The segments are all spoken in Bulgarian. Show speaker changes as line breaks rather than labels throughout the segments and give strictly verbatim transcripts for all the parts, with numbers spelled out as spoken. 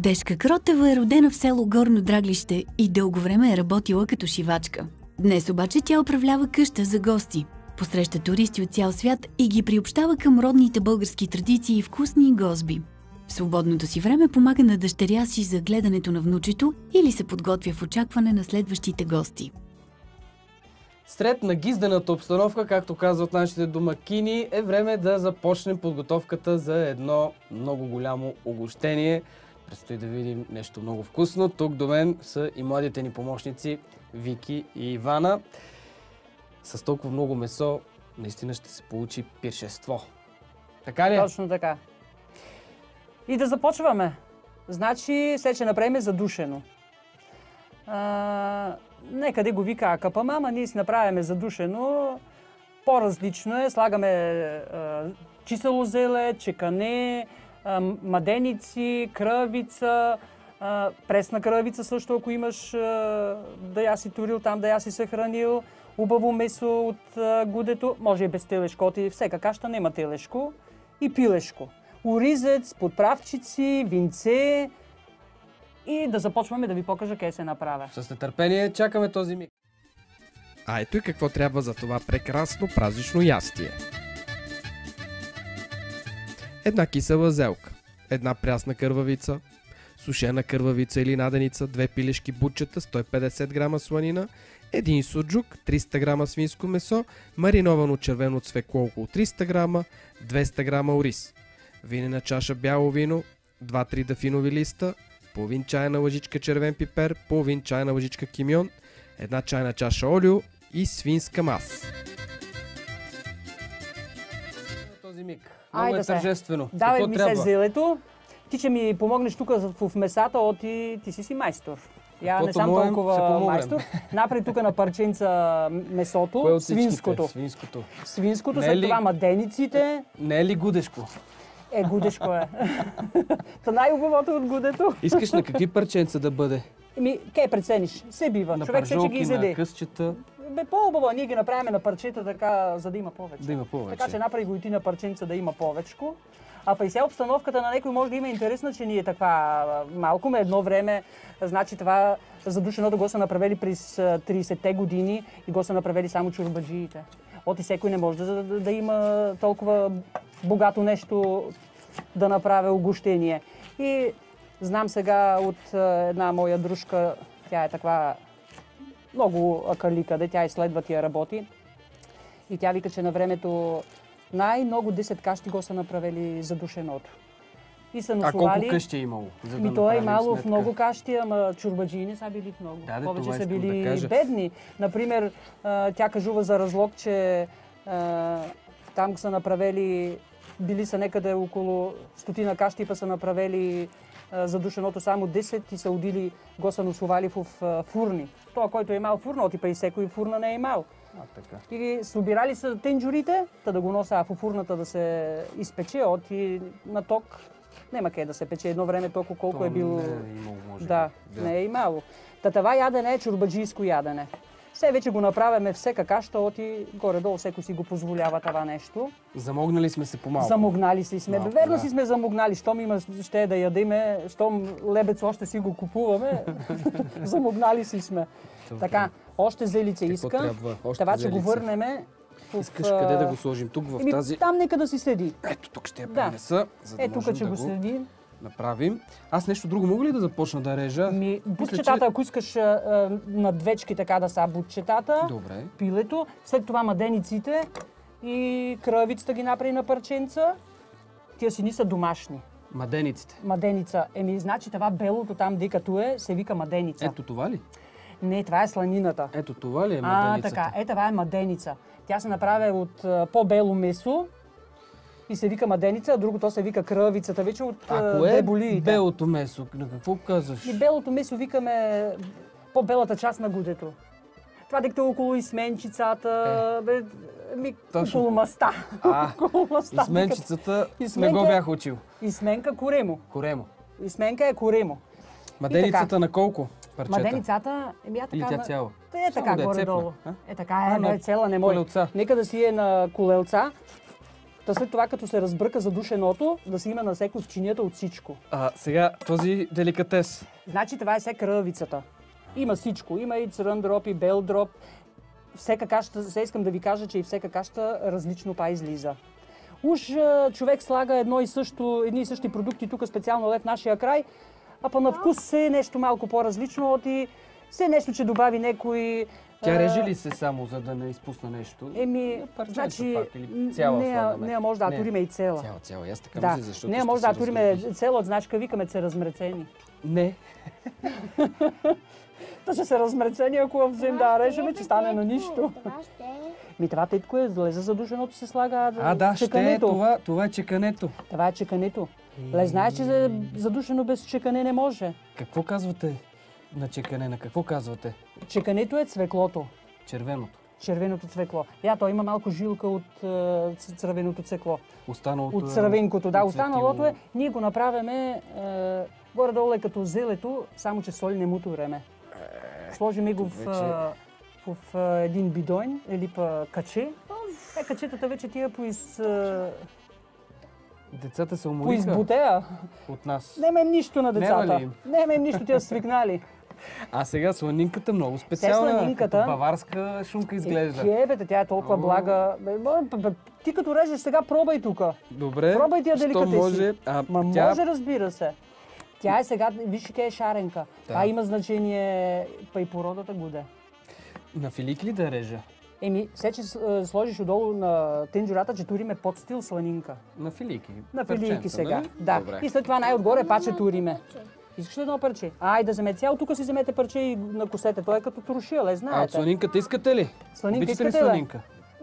Дешка Кротева е родена в село Горно Драглище и дълго време е работила като шивачка. Днес обаче тя управлява къща за гости. Посреща туристи от цял свят и ги приобщава към родните български традиции и вкусни гозби. В свободното си време помага на дъщеря си за гледането на внучето или се подготвя в очакване на следващите гости.
Сред нагизданата обстановка, както казват нашите домакини, е време да започнем подготовката за едно много голямо угощение. Предстои да видим нещо много вкусно. Тук до мен са и младите ни помощници Вики и Ивана. С толкова много месо наистина ще се получи пиршество. Така ли?
Точно така. И да започваме. Значи, след ще направим задушено. А, нека да го вика акъпа мама, ние си направяме задушено. По-различно е. Слагаме а, чисело зеле, чекане, а, маденици, кръвица, а, пресна кръвица също, ако имаш а, да я си турил там, да я си съхранил. Убаво месо от а, гудето, може и без телешко, и всека кашта нема телешко. И пилешко. Оризец, подправчици, винце. И да започваме да ви покажа къде се направя.
С нетърпение чакаме този миг.
А ето и какво трябва за това прекрасно празнично ястие. Една кисела зелка, една прясна кървавица, сушена кървавица или наденица, две пилешки бутчета, сто и петдесет грама сланина, един суджук, триста грама свинско месо, мариновано червено цвекло около триста грама, двеста грама ориз, винена чаша бяло вино, два-три дафинови листа, половин чайна лъжичка червен пипер, половин чайна лъжичка кимьон, една чайна чаша олио и свинска маса.
Този миг. Много е тържествено.
Давай ми се зелето. Ти ще ми помогнеш тук в месата, оти ти си си майстор. Я не съм толкова майстор. Напред тук на парченца месото, свинското.
Свинското.
Свинското, след това мадениците.
Не е ли гудешко?
Е, гудешко е. Та най-убавото от гудето.
Искаш на какви парченца да бъде?
Еми, кей прецениш? Се бива.
На
човек ще ги изеде.
На късчета.
Бе, по-убаво, ние ги направим на парчета така, за да има повече.
Да има повече.
Така че направи го и ти на парченца да има повечко. А па и сега обстановката на някой може да има интересна, че ни е така малко ме едно време. Значи това задушеното го са направили през тридесетте години и го са направили само чурбаджиите. От и всекой не може да, да, да има толкова богато нещо да направя угощение. И знам сега от една моя дружка, тя е такава много акалика, де тя изследва тия работи. И тя вика, че на времето най-много десет кащи го са направили задушеното. И са насували...
А колко къщи е имало? За да
ми то е имало в много кащи, ама чурбаджии не са били в много.
Да, де,
повече са били
да
бедни. Например, тя кажува за разлог, че а, там са направили, били са некъде около стотина кащи, па са направили а, задушеното само десет и са удили, го са насували в а, фурни. Това, който е имал фурна, отипа и всекой фурна не е имал.
А, така.
И събирали са тенджурите, та да го носа в фурната да се изпече, от и на ток. Нема къде да се пече едно време толкова колко
То
е било.
Не е имало, може
да, да, не е имало. Та това ядене е чурбаджийско ядене. Все вече го направяме всека каща, оти горе-долу всеко си го позволява това нещо.
Замогнали сме се по-малко.
Замогнали си сме.
Малко,
Верно
да.
си сме замогнали. Щом има ще да ядеме, щом лебец още си го купуваме, замогнали си сме.
Добре.
Така, още зелице иска. Това ще го върнеме.
Искаш къде да го сложим? Тук в тази...
Там нека да си седи.
Ето тук ще я пренеса,
да.
за да
е,
можем
тук ще
да
го
го
седи.
направим. Аз нещо друго мога ли да започна да режа?
Ми, бутчетата, че... ако искаш а, на двечки така да са бутчетата,
добре.
Пилето, след това мадениците и кръвицата ги направи на парченца. Тия си ни са домашни.
Мадениците?
Маденица. Еми, значи това белото там, декато е, се вика маденица.
Ето това ли?
Не, това е сланината.
Ето това ли е маденицата?
А, така. Е, това е маденица. Тя се направи от по-бело месо и се вика маденица, а другото се вика кръвицата, вече от деболиите.
А кое е белото месо? На какво казваш?
И белото месо викаме по-белата част на гудето. Това декато е около изменчицата, е. бе, ми, около маста.
А, изменчицата не го бях учил.
Изменка коремо.
Коремо.
Изменка е коремо.
Маденицата на колко парчета?
Маденицата, еми я така...
Или тя цяла?
Е така
да
горе-долу.
Е,
е така, е, но е цела, не може.
Колелца.
Нека да си е на колелца. Та след това, като се разбръка задушеното, да се има насеко в чинията от всичко.
А сега този деликатес.
Значи това е все кръвицата. Има всичко. Има и црън дроп, и бел дроп. Всека кашата, се искам да ви кажа, че и всека кашата различно па излиза. Уж човек слага едно и също, едни и същи продукти тук специално в нашия край, а па на вкус се е нещо малко по-различно от и все нещо, че добави някой...
Тя реже ли се само, за да не изпусна нещо?
Еми,
Парченца
значи,
пак или цяла
не,
слагаме?
не може да
Не.
атуриме и цела.
Цяла, цяла. Аз така
Да,
мисля, защото
не
ще
може
се
да атуриме
раздроби.
цела от значка, викаме се размрецени.
Не.
Та ще се размрецени, ако взем да режеме, че стане на нищо.
Това ще е.
Ми това тетко е, лезе задушеното се слага
А, да, ще е
чекането.
това. Това е чекането.
Това е чекането. Ле, знаеш, че за- задушено без чекане не може.
Какво казвате на чекане? На какво казвате?
Чекането е цвеклото.
Червеното.
Червеното цвекло. Я, то има малко жилка от е, ц- цървеното цвекло.
Останалото
От цървенкото, да.
оцветило.
Останалото е, ние го направяме е, горе-долу е като зелето, само че соль не му туреме. Сложиме го в,
тук вече-
в, в, е, един бидон или па каче. Е, качетата вече тия поиз, е,
Децата се умориха
поизбутея.
от нас.
Нема им нищо на
Нема
децата.
ли им?
Нема им нищо, тия са свикнали.
А сега сланинката много специална.
сланинката-
Като баварска шунка изглежда.
Е, бе, тя е толкова
О.
блага. Бе, бе, бе, бе, ти като режеш сега, пробай тука.
Добре.
Пробай тия
що
деликатеси.
може. А,
Ма
тя...
може, разбира се. Тя е сега, виж къде е шаренка. Това има значение, па и породата годе.
На филики ли да режа?
Еми, се, че с- сложиш отдолу на тенджурата, че туриме под стил сланинка.
На филики.
На филийки
Парченца,
сега.
нали?
Да.
Добре.
И след това най-отгоре паче туриме. Искаш ли едно парче? Ай, да вземе цяло, тук си вземете парче и накосете. Той е като туршия, ле,
А от
знаете.
сланинката искате ли?
Сланинка
Обичате ли
искате ли?
сланинка?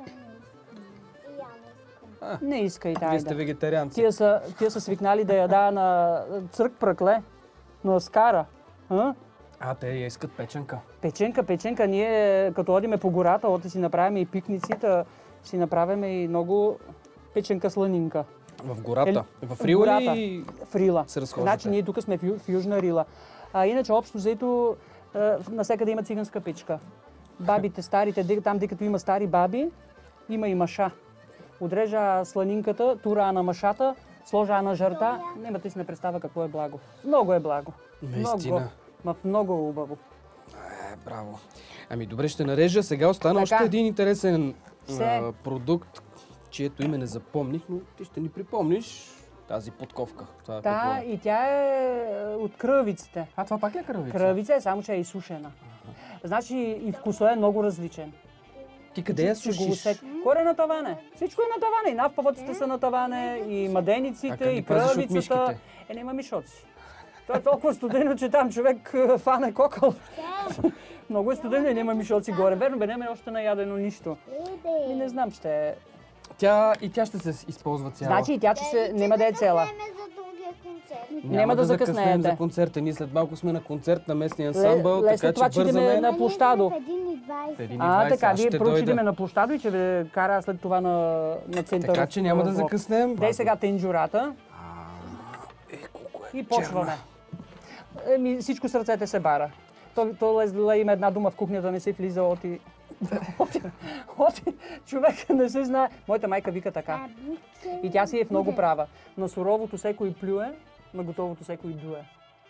И я не искам.
Не искай, дай
Вие сте
да.
вегетарианци.
Тия са, тия са свикнали да яда на църк пръкле, на скара. А?
А, те я искат печенка.
Печенка, печенка, ние като одиме по гората, оте си направим и пикници, да си направим и много печенка сланинка.
В гората.
Е,
В
в
Рила
гората.
ли?
В Рила.
Се разхождате.
Значи ние тук сме в, Ю- в Южна Рила. А иначе общо взето насекъде има циганска печка. Бабите, старите, де- там декато има стари баби, има и маша. Отрежа сланинката, тура на машата, сложа на жарта. Немате си не представа какво е благо. Много е благо.
Наистина.
Много. Ма много убаво.
Е, браво. Ами добре, ще нарежа. Сега остана
Така.
още един интересен
Все.
а, продукт, чието име не запомних, но ти ще ни припомниш тази подковка. Това
Та,
какво е?
и тя е от кръвиците.
А, това пак е кръвица?
Кръвица е, само че е изсушена. Значи и вкусът е много различен.
Ти къде я
Ще го
сушиш?
усет- Горе на таване. Всичко е на таване. И навпавъците са на таване, и
А
мадениците,
как ги
и
пазиш от
кръвицата.
мишките?
Е, няма мишоци. То е толкова студено, че там човек е, фане кокъл. Много е студено и няма мишоци горе. Верно, бе, няма още наядено нищо. Ми не знам, ще е.
Тя, и тя ще се използва цяла.
Значи и тя, че се, няма да е цела.
Време за другия концерт.
няма да
закъснеем
закъснеете.
за концерта. Ние след малко сме на концерт на местния
Ле-
ансамбъл,
ле,
така
след
че
това, че идеме
бързаме.
на площадо.
В един и двайсет.
Един и
А,
двайсет,
така,
аз
вие
ще
първо ще
дойда.
идеме на площадо и че ви кара след това на, на центъра.
Така че няма да
в-
закъснем.
Дай сега тенджурата
Е, колко е
и почваме. Еми, всичко с ръцете се бара. То, то лезла има една дума в кухнята, не се влиза оти. Оти, оти, човек не се знае. Моята майка вика така. И тя си е в много права. На суровото секой плюе, на готовото секой дуе.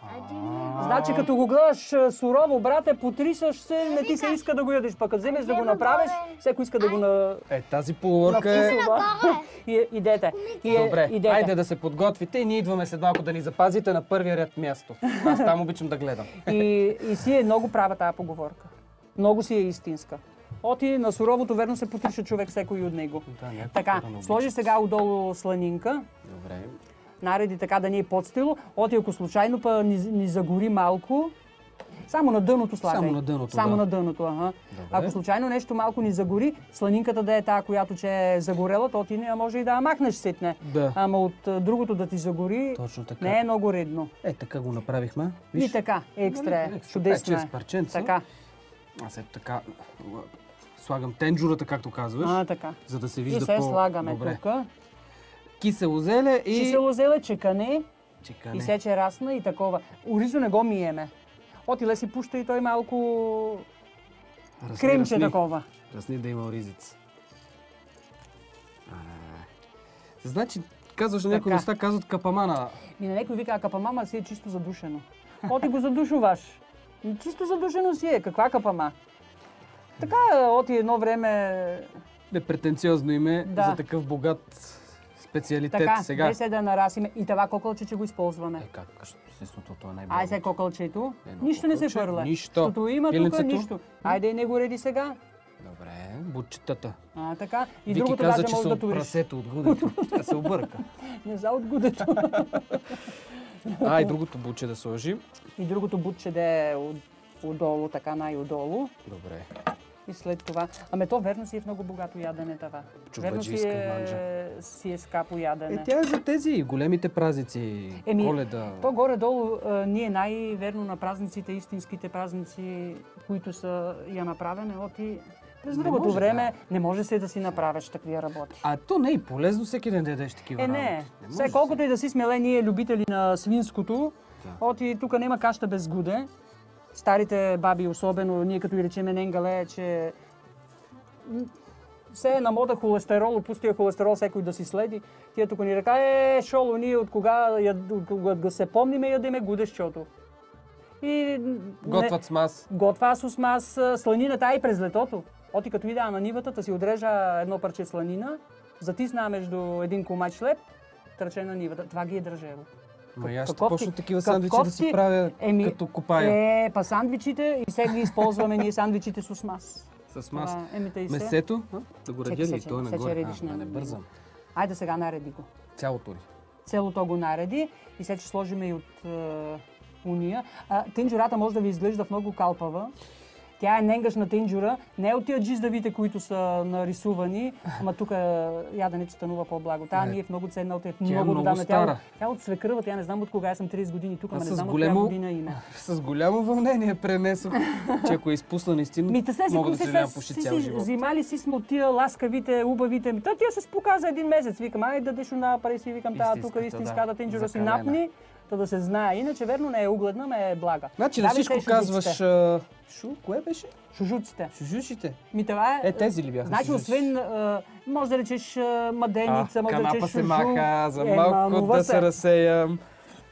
Значи като го гледаш а, сурово, брате, потрисаш се, не ти се иска да го ядеш. Пък като вземеш да го направиш, всеки иска да го на...
Е, тази поговорка е...
навкусува. И, идете. И, е-
Добре,
идете.
айде да се подготвите и ние идваме след малко да ни запазите на първия ред място. Аз там обичам да гледам.
И, и си е много права тая поговорка. Много си е истинска. Оти на суровото верно се потриша човек всекой от него.
Да, някакво
Така,
да не
сложи сега отдолу сланинка,
Добре.
нареди така да ни е подстило. Оти ако случайно па ни, ни загори малко, само на дъното слагай.
Само на дъното,
Само
да.
на дъното, ага.
Добре.
Ако случайно нещо малко ни загори, сланинката да е тая, която че е загорела, то ти не може и да я махнеш сетне.
Да.
Ама от а, другото да ти загори,
Точно така.
не е много редно.
Е, така го направихме.
И така, екстра е.
Нали,
Чудесно
пет-шест
е.
парченца.
Така,
Аз ето така слагам тенджурата, както казваш,
а, така.
за да се
И
вижда
се
по...
слагаме
Добре.
тук.
Кисело зеле и...
Кисело зеле, чекане
Чекане.
и сече расна и такова. Оризо не го миеме. Отиле си пуща и той малко
Разни,
кремче
разни.
такова.
Разни да има оризец. А, Значи, казваш на някои
Така.
места, казват капамана.
И на някой вика, капамама си е чисто задушено. О, ти го задушуваш. Чисто задушено си е. Каква капама? Така, оти едно време...
Непретенциозно име
Да.
за такъв богат специалитет
Така,
сега.
дай се да нарасиме и това кокълче, че го използваме.
Е, как? Естествено, това е най-богат.
Ай сега кокълчето.
Едно
Нищо не се
кокълче,
фърля.
нищо.
Защото има тук
Пиленцето?
нищо. Айде не го реди сега.
Добре, бутчетата.
А, така. И
Вики
другото
каза,
даже
че
може
са
да
от
туриш.
прасето, от гудето. Тя се обърка.
Не за от гудето.
А, и другото бутче да сложим.
И другото бутче да е от, отдолу, така най-отдолу.
Добре.
И след това... Аме то верно си е в много богато ядене това. Верно си
Чувбаджийска
е,
манджа.
си е скапо ядене.
Е, тя е за тези големите празници.
Еми,
Коледа.
То горе-долу а, ние най-верно на празниците, истинските празници, които са я направени, оти през
Не
другото
може,
време не може се да си направиш такива работи.
А то не е и полезно всеки ден да ядеш такива
Е, не.
работи.
Сега
може
колкото и да си сме ние любители на свинското,
Да.
оти тук няма каща без гуде. Старите баби особено, ние като и речеме Ненгале, че м, все е на мода холестерол, пустия холестерол всекой да си следи. Тия тук ни река, е, шоло, ние от кога, я- от кога да се помниме, ядеме гудещото. И м,
Готват с мас.
Готва с мас, сланината и през летото. Оти като ида на нивата, да си отрежа едно парче сланина, затисна между един комач хлеб, тръче на нивата. Това ги е държело.
Ма и аз ще
Каков ти-
почна такива
каков
сандвичи да си
ти-
правя
Еми,
като копая.
Е, па сандвичите и сега ги използваме ние сандвичите с мас.
С мас.
Това, Еми, тъй се.
Месето? а? Да го
Чекай,
редя ли?
сече,
То е
сече
нагоре.
редиш
А,
на-
да не бързам.
Айде сега нареди го.
Цялото ли?
Целото го нареди и сега ще сложим и от е, уния. А, тинджурата може да ви изглежда в много калпава. Тя е ненгашна тинджура, не е от тия джиздавите, които са нарисувани, ама тук яденето станува по-благо. Та
Не.
ни е в много ценна, от е в
Тя е
много
много
отдавна.
стара.
Тя, тя е от свекръва, тя не знам от кога, аз съм трийсет години тук, ама
Аз
не
с
знам
голямо-
от коя година има.
С голямо вълнение пренесох, че ако е изпусна наистина,
Ми, та се си,
мога да
си,
се нямам
си,
почти
си,
цял
си,
живот.
взимали си сме от тия ласкавите, убавите. Ми, та тя се спука за един месец. Викам, ай да деш на пари си, викам, тази тук
Истинската,
истинската
да,
тинджура си
закалена.
напни, та да се знае. Иначе верно не е угледна, ме е блага.
Значи на
Давай
всичко
се шужуците.
казваш... а, Шу, кое беше?
Шужуците.
Шужушите.
Ми това е...
Е, тези ли бяха?
Значи,
шужуши?
освен, а, може да речеш а, маденица,
А,
може да
канапа
речеш
се
шужу.
маха, за
Е,
малко
манува
да се разсеям.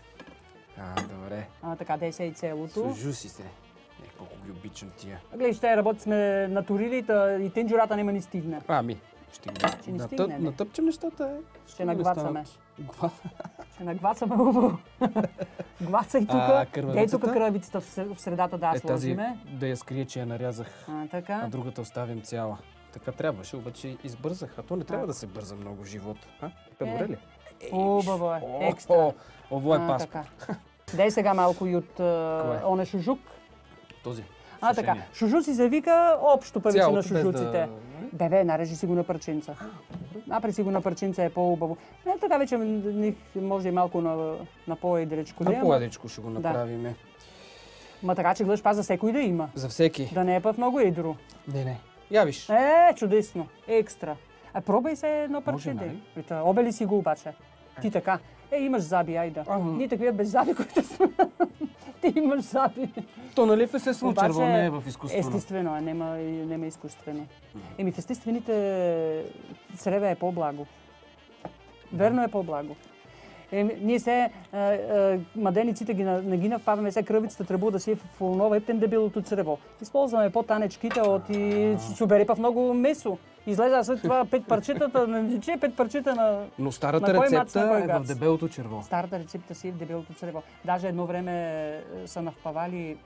А, добре.
А, така, де се и целото.
Шужусите. Е, колко ги обичам тия.
Гледай, ще работи сме натурили та, и тинджурата няма ни стигне.
Ами, ще ги
Ще ни
натъп,
стигне, бе.
натъпчем нещата, е.
Ще нагвацаме.
Гва...
Ще нагвацаме хубаво. Глаца и тук.
А,
Де и
кървавицата?
тук кръвицата в сре- в средата да
Е, тази
сложиме.
да я скрия, че я нарязах,
А,
а
така.
другата оставим цяла. Така трябваше, обаче избързах. А то не трябва да се бърза много в живота. А? Добре ли?
Хубаво е.
О,
Екстра.
о, Ово е
А,
паспорт.
така. Дай сега малко и от а,
Кое?
оне шужук.
Този.
А, така.
Сушения.
Шужу си завика общо павиче на
Цялото, без
шужуците.
да-
Бебе, нарежи си го на парченца. Напри си го на парченца е по-убаво. Не, така вече м, може и малко на, на по-едречко. да
На
е,
по-едичко ще го
Да.
направим.
Ма така, че гледаш па за всеки да има.
За всеки.
Да не е па в много едро.
Не, не. Я виж.
Е, чудесно. Екстра. А пробай се едно парче.
нали?
де. Ето, Обели си го обаче. Ти така. Е, имаш заби, айда.
Ага.
Ние такива без заби, които сме. Ти имаш заби.
То нали в се случва,
Обаче,
не е в изкуствено.
Естествено, а нема, нема изкуствено. Еми в естествените среве е по-благо. Верно е по-благо. Еми, ние се, а, а, мадениците ги, на- не ги навпаваме, се кръвицата трябва да си е в онова ептен дебелото црево. Използваме по-танечките от и ще обери па в много месо. Излезе след това пет парчетата, не че пет парчета на...
Но старата
На кой мац,
рецепта
на кой
е в
гац?
дебелото черво.
Старата рецепта си е в дебелото црево. Даже едно време е, са навпавали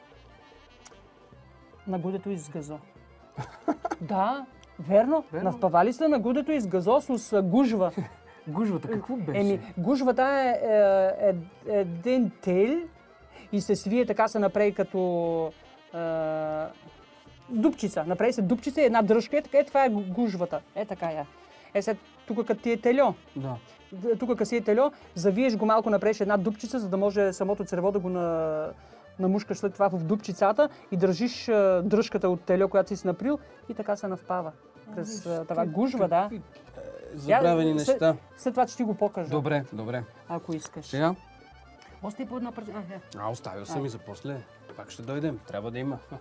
на гудето из газо. Да, верно.
Верно.
Навпавали са на гудето из газо с а, гужва.
Гужвата какво беше?
Еми, гужвата е, е, е един тел и се свие така се направи като е, дупчица. Направи се дупчица и една дръжка. Е, така, е, това е гужвата. Е така я. Е, сега тук като ти е тельо.
Да.
Д- Тук като си е тельо, завиеш го малко, направиш една дупчица, за да може самото црево да го на... намушкаш след това в дупчицата и държиш а, дръжката от теле, която си наприл и така се навпава. През а, това гужва, да.
Какви, е, Забравени
Я-
неща.
След, след това ще ти го покажа,
Добре, добре.
ако искаш.
Сега?
Остай по една парче. А, е.
А, оставил съм и за после. Пак ще дойдем. Трябва да има.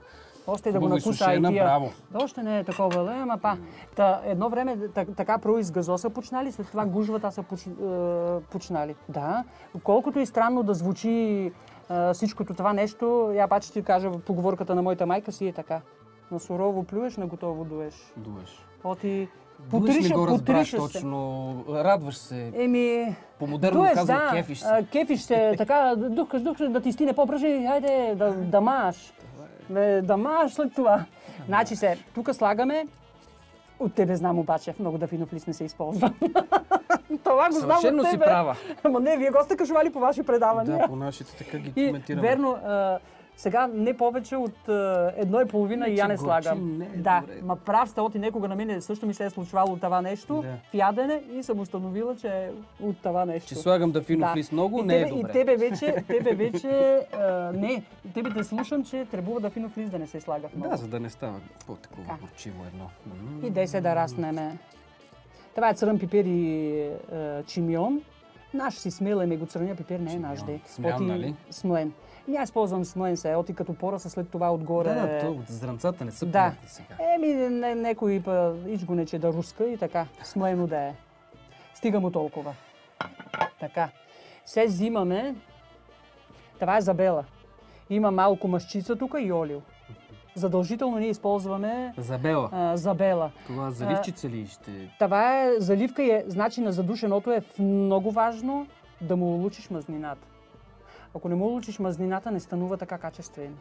Още да го
Хубаво
накуса
изсушена,
и тия.
браво.
Още не е такова, ле, ама па. Та, едно време так, така първо из газо са почнали, след това гужвата са поч, е, почнали. Да, колкото и странно да звучи е, всичкото това нещо, я паче ти кажа, поговорката на моята майка си е така. На сурово плюеш, на готово дуеш.
Дуеш.
Оти
Дуеш не го разбраш
потриша се.
точно, радваш се.
Еми,
По-модерно
дуеш,
казва,
да,
кефиш се.
а, кефиш се, така, духкаш, духкаш, да ти стине по-бръжи, хайде, да, да маш. Да, да маш след това. Значи се, тук слагаме, от тебе знам обаче, много да финов лист не се използва. Това го знам
Съвършено
от
си
тебе.
права.
Ама не, вие го сте кажували по ваши предавания.
Да, по нашите така ги
И
коментираме.
верно, а, сега не повече от а, едно и половина и я не
Значи
слагам.
горчим не е
Да,
добре.
ма прав сте, оти некога на мене също ми се е случвало това нещо,
Да.
в ядене и съм установила, че е от това нещо.
Че слагам да финов
Да.
лист много,
И
не е
тебе,
добре.
И тебе вече, тебе вече, а, не, тебе те слушам, че трябвува да финов лист да не се слага в много.
Да, за да не става по-такова
Така.
горчиво едно. М.
И дай се да раснеме. Това е црън пипер и е, чимион. Наш си смелен, го цръния пипер не е
Чимион.
наш де.
Смлян,
Оти
нали?
Смлен. И аз ползвам смлен се, оти като пора са след това отгоре.
Да, да, то от зранцата не са
Да.
приятни сега.
Еми, не, некой па ич го нече да руска и така. Смлено да е. Стига му толкова. Така. Се взимаме. Това е забела. Има малко мъщица тук и олио. Задължително ние използваме
Забела.
а, забела.
Това заливчица ли ще...
Това е заливка и е, значи на задушеното е много важно да му улучиш мазнината. Ако не му улучиш мазнината, не станува така качествено.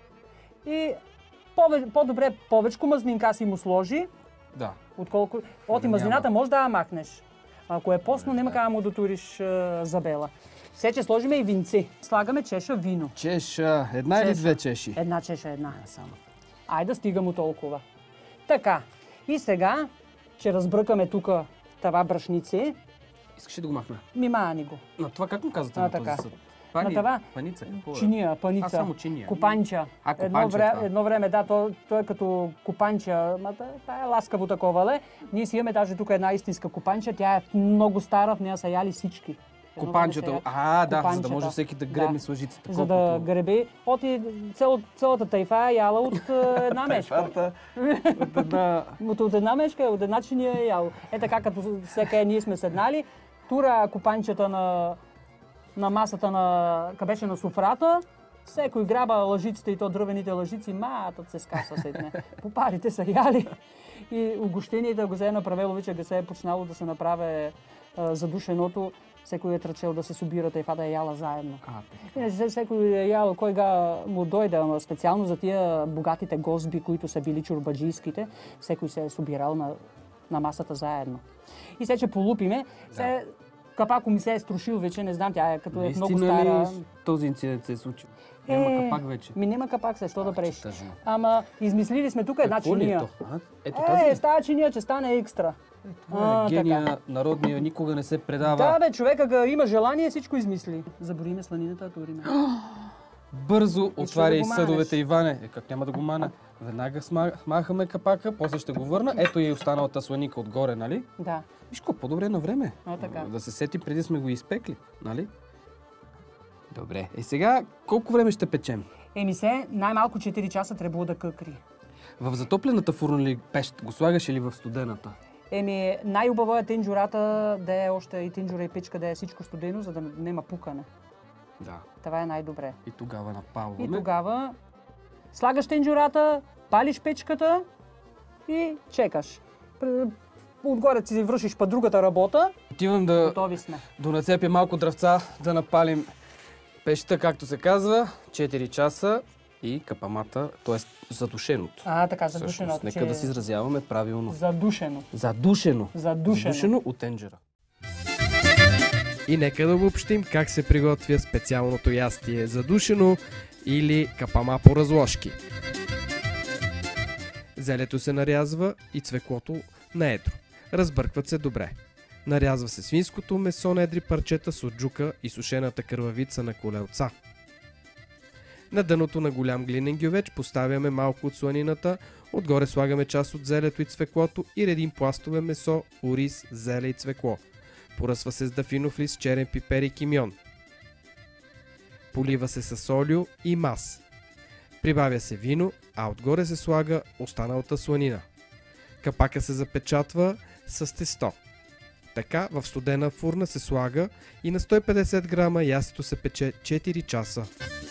И пове, по-добре повечко мазнинка си му сложи,
Да.
отколко... Оти
Да
мазнината
няма.
може да я махнеш. Ако е постно,
Да,
нема
да.
как да му дотуриш е, забела. Сече сложиме и винце. Слагаме чеша вино.
Чеша. Една или
Чеша.
две чеши?
Една чеша, една.
Само.
Айде да стига му толкова. Така. И сега, че разбръкаме тук това брашнице,
Искаш ли да го махна?
мимани го.
На това как му казвате
А,
на
така.
този съд? Пани,
това-
паница, какво е?
Чиния, паница,
А, само чиния.
копанча.
А,
едно,
копанча
вре,
това.
едно време, да, то, то е като копанча, ма та- та е ласкаво такова, ле. Ние си имаме даже тук една истинска копанча, тя е много стара, в нея са яли всички. Едно време са
Копанчето.
яли
А, да, за да
копанчета.
може всеки да гребне
Да.
с лъжицата.
За да гребе. Оти цел, цялата тайфа е яла от е, една мешка.
Тайфата от една...
От, от една мешка, от една чиния е ял. Е така, като всека е, ние сме седнали, тура копанчета на, на масата на, къде беше на суфрата, всекой граба лъжиците и то дръвените лъжици, матът се скаса седне. Попарите са яли. И угощението го се е направило, вече го се е почнало да се направи а, задушеното. Всекой е тръчел да се събира тайфа да е яла заедно.
А, така.
Иначе всекой е ял, кой га му дойде, ама специално за тия богатите гозби, които са били чурбаджийските, всекой се е събирал на, на масата заедно. И сега, че полупиме, се, капако ми се е струшил вече, не знам, тя е като е много
Наистина
стара.
ли този инцидент се е случил? Няма
Е,
капак вече.
Ми няма капак се, що да правиш?
тъжно.
Ама измислили сме тук една
Какво ли е
чиния.
то? А? Ето тази
Е,
ли?
става чиния, че стане екстра.
Това
А,
е гения народния, никога не се предава.
Да, бе, човека га има желание, всичко измисли. Забориме сланината, туриме.
Бързо отваря
да
и
го манеш?
съдовете, Иване. Е, как няма да го мана? Веднага сма- махаме капака, после ще го върна. Ето и останалата сланика отгоре, нали?
Да.
Виж какво, по-добре на време.
А, така.
Да се сети преди сме го изпекли, нали? Добре. И сега, колко време ще печем?
Еми се, най-малко четири часа трябва да къкри.
В затоплената фурна ли пещ? Го слагаш или в студената?
Еми, най-убаво е тинджурата да е още и тинджура и печка да е всичко студено, за да няма пукане.
Да.
Това е най-добре.
И тогава напалваме.
И тогава слагаш тинджурата, палиш печката и чекаш. Пр- Отгоре си вършиш па другата работа,
Отивам да
готови сме.
донацепя малко дръвца, да напалим пещата, както се казва, четири часа и капамата, т.е. задушеното.
А, така, задушено.
Всъщност, нека да се изразяваме правилно.
Задушено.
Задушено.
Задушено.
Задушено от тенджера.
И нека да обобщим как се приготвя специалното ястие задушено или капама по разложки. Зелето се нарязва и цвеклото на едро. Разбъркват се добре. Нарязва се свинското месо на едри парчета, суджука и сушената кървавица на колелца. На дъното на голям глинен гювеч поставяме малко от сланината, отгоре слагаме част от зелето и цвеклото и редим пластове месо, ориз, зеле и цвекло. Поръсва се с дафинов лист, черен пипер и кимион. Полива се с олио и мас. Прибавя се вино, а отгоре се слага останалата сланина. Капака се запечатва с тесто. Така в студена фурна се слага и на сто и петдесет грама ястото се пече четири часа.